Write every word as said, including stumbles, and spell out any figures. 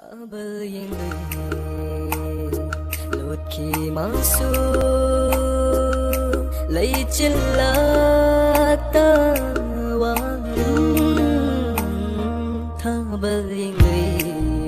bờ yên lụt khi mang xuống lấy chân lá ta hoa tha bờ yên